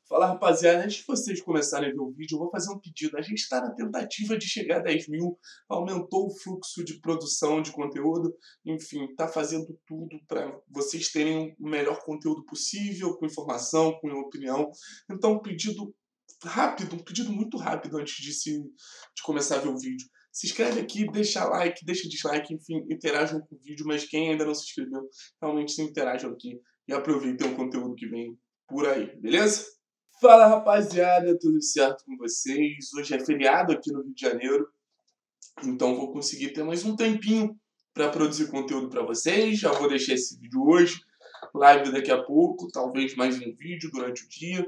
Fala, rapaziada, antes de vocês começarem a ver o vídeo, eu vou fazer um pedido. A gente está na tentativa de chegar a 10 mil, aumentou o fluxo de produção de conteúdo, enfim, está fazendo tudo para vocês terem o melhor conteúdo possível, com informação, com opinião. Então, um pedido rápido, um pedido muito rápido antes de começar a ver o vídeo. Se inscreve aqui, deixa like, deixa dislike, enfim, interajam com o vídeo, mas quem ainda não se inscreveu, realmente se interajam aqui e aproveitem o conteúdo que vem por aí, beleza? Fala, rapaziada, tudo certo com vocês? Hoje é feriado aqui no Rio de Janeiro, então vou conseguir ter mais um tempinho para produzir conteúdo para vocês. Já vou deixar esse vídeo hoje, live daqui a pouco, talvez mais um vídeo durante o dia.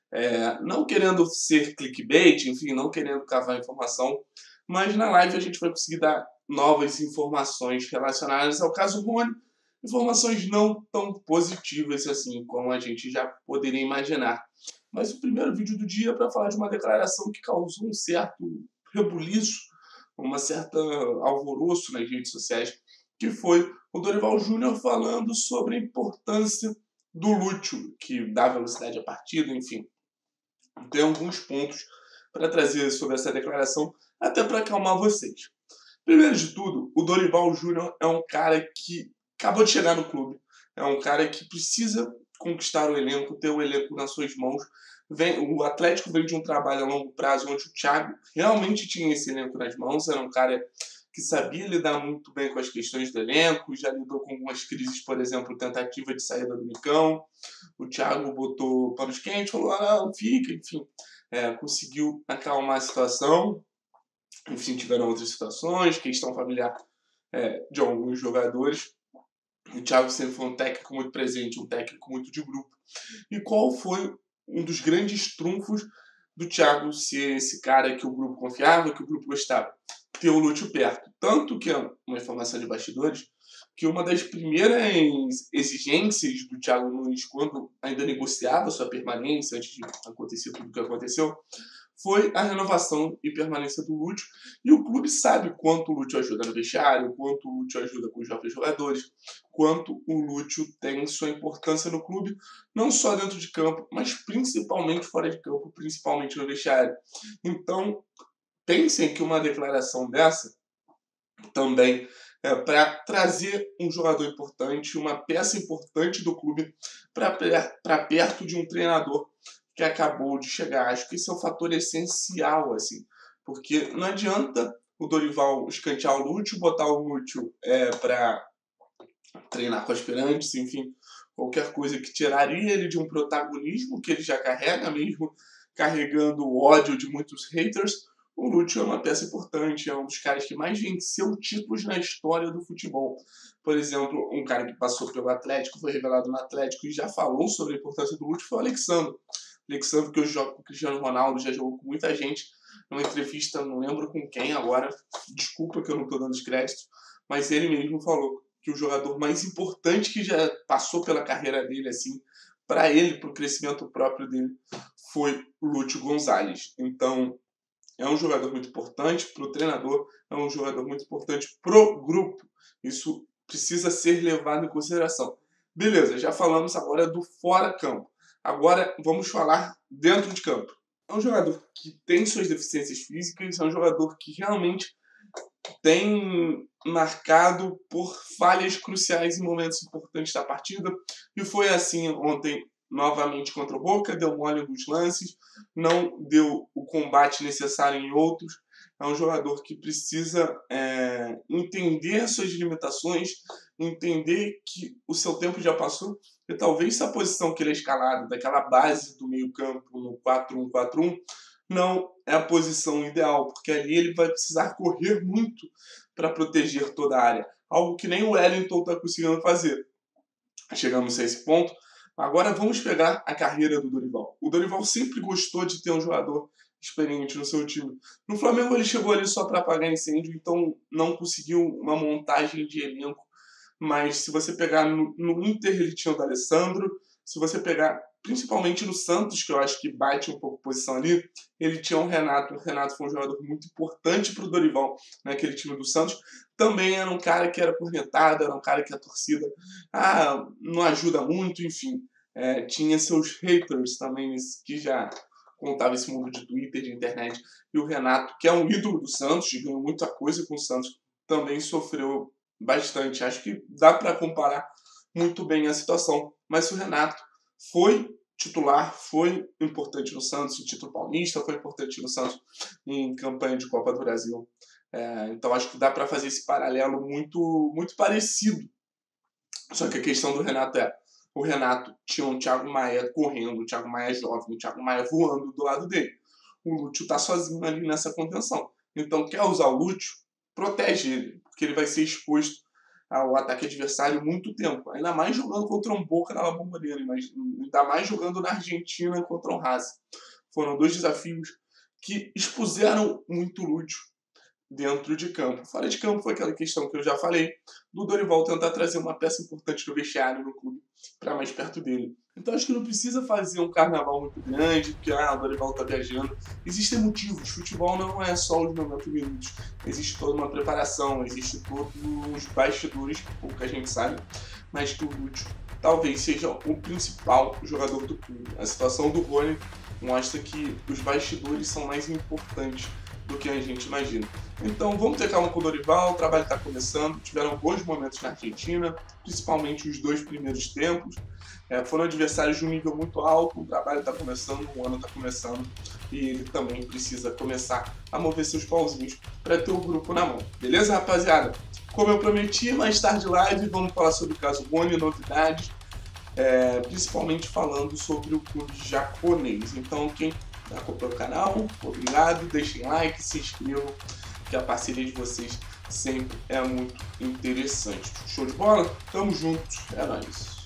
Não querendo ser clickbait, enfim, não querendo cavar informação, mas na live a gente vai conseguir dar novas informações relacionadas ao caso Rony, informações não tão positivas assim como a gente já poderia imaginar. Mas o primeiro vídeo do dia é para falar de uma declaração que causou um certo rebuliço, uma certa alvoroço nas redes sociais, que foi o Dorival Júnior falando sobre a importância do lúteo, que dá velocidade à partida, enfim. Tem alguns pontos para trazer sobre essa declaração, até para acalmar vocês. Primeiro de tudo, o Dorival Júnior é um cara que acabou de chegar no clube. É um cara que precisa conquistar o elenco, ter o elenco nas suas mãos. O Atlético vem de um trabalho a longo prazo onde o Thiago realmente tinha esse elenco nas mãos. Era um cara que sabia lidar muito bem com as questões do elenco, já lidou com algumas crises, por exemplo, tentativa de saída do Nicão. O Thiago botou panos quentes, falou, não, fica, enfim. Conseguiu acalmar a situação. Enfim, tiveram outras situações, questão familiar de alguns jogadores. O Thiago sempre foi um técnico muito presente, um técnico muito de grupo. E qual foi um dos grandes trunfos do Thiago ser esse cara que o grupo confiava, que o grupo gostava? Ter o Lúcio perto. Tanto que é uma informação de bastidores, que uma das primeiras exigências do Thiago Nunes, quando ainda negociava sua permanência, antes de acontecer tudo o que aconteceu, foi a renovação e permanência do Lúcio. E o clube sabe quanto o Lúcio ajuda no vestiário, quanto o Lúcio ajuda com os jovens jogadores, quanto o Lúcio tem sua importância no clube, não só dentro de campo, mas principalmente fora de campo, principalmente no vestiário. Então, pensem que uma declaração dessa também é para trazer um jogador importante, uma peça importante do clube para perto de um treinador que acabou de chegar. Acho que esse é um fator essencial, assim, porque não adianta o Dorival escantear o Lúcio, botar o Lúcio para treinar com aspirantes, enfim, qualquer coisa que tiraria ele de um protagonismo que ele já carrega, mesmo carregando o ódio de muitos haters. O Lúcio é uma peça importante, é um dos caras que mais venceu títulos na história do futebol. Por exemplo, um cara que passou pelo Atlético, foi revelado no Atlético e já falou sobre a importância do Lúcio foi o Alexandre. Alexandre, que hoje joga com o Cristiano Ronaldo, já jogou com muita gente. Numa entrevista, não lembro com quem agora, desculpa que eu não estou dando os créditos, mas ele mesmo falou que o jogador mais importante que já passou pela carreira dele, assim, para ele, para o crescimento próprio dele, foi o Lúcio Gonzalez. Então, é um jogador muito importante para o treinador, é um jogador muito importante pro grupo. Isso precisa ser levado em consideração. Beleza, já falamos agora do fora-campo. Agora vamos falar dentro de campo. É um jogador que tem suas deficiências físicas, é um jogador que realmente tem marcado por falhas cruciais em momentos importantes da partida, e foi assim ontem novamente contra o Boca, deu mole em alguns lances, não deu o combate necessário em outros. É um jogador que precisa entender as suas limitações, entender que o seu tempo já passou, e talvez essa posição que ele é escalado, daquela base do meio campo no 4-1-4-1, não é a posição ideal, porque ali ele vai precisar correr muito para proteger toda a área, algo que nem o Wellington está conseguindo fazer. Chegamos a esse ponto. Agora vamos pegar a carreira do Dorival. O Dorival sempre gostou de ter um jogador experiente no seu time. No Flamengo ele chegou ali só para apagar incêndio, então não conseguiu uma montagem de elenco. Mas se você pegar no Inter, ele tinha o D'Alessandro. Se você pegar principalmente no Santos, que eu acho que bate um pouco posição ali, ele tinha o Renato. O Renato foi um jogador muito importante para o Dorival naquele time do Santos. Também era um cara que era cornetado, era um cara que a torcida não ajuda muito, enfim. tinha seus haters também, que já contava esse mundo de Twitter, de internet. E o Renato, que é um ídolo do Santos, e ganhou muita coisa com o Santos, também sofreu bastante. Acho que dá para comparar muito bem a situação. Mas o Renato foi titular, foi importante no Santos em título paulista, foi importante no Santos em campanha de Copa do Brasil. Então acho que dá para fazer esse paralelo muito, muito parecido. Só que a questão do Renato o Renato tinha um Thiago Maia correndo, um Thiago Maia jovem, um Thiago Maia voando do lado dele. O Lúcio tá sozinho ali nessa contenção. Então quer usar o Lúcio, protege ele, porque ele vai ser exposto ao ataque adversário muito tempo. Ainda mais jogando contra um Boca na La Bombonera, ainda mais jogando na Argentina contra o Racing. Foram 2 desafios que expuseram muito o Lúcio dentro de campo. Fora de campo foi aquela questão que eu já falei, do Dorival tentar trazer uma peça importante do vestiário no clube para mais perto dele. Então acho que não precisa fazer um carnaval muito grande, porque o Dorival tá viajando. Existem motivos, futebol não é só os 90 minutos. Existe toda uma preparação, existe todos os bastidores que pouca gente sabe, mas que o Lúcio talvez seja o principal jogador do clube. A situação do Rony mostra que os bastidores são mais importantes do que a gente imagina. Então vamos ter calma com o Dorival, o trabalho está começando, tiveram bons momentos na Argentina, principalmente os 2 primeiros tempos. Foram adversários de um nível muito alto, o trabalho está começando, o ano está começando e ele também precisa começar a mover seus pauzinhos para ter o grupo na mão. Beleza, rapaziada? Como eu prometi, mais tarde live, vamos falar sobre o caso Rony, novidades, principalmente falando sobre o clube japonês. Então quem acompanha o canal, obrigado, deixem like, se inscrevam, que a parceria de vocês sempre é muito interessante. Show de bola? Tamo junto, é nóis.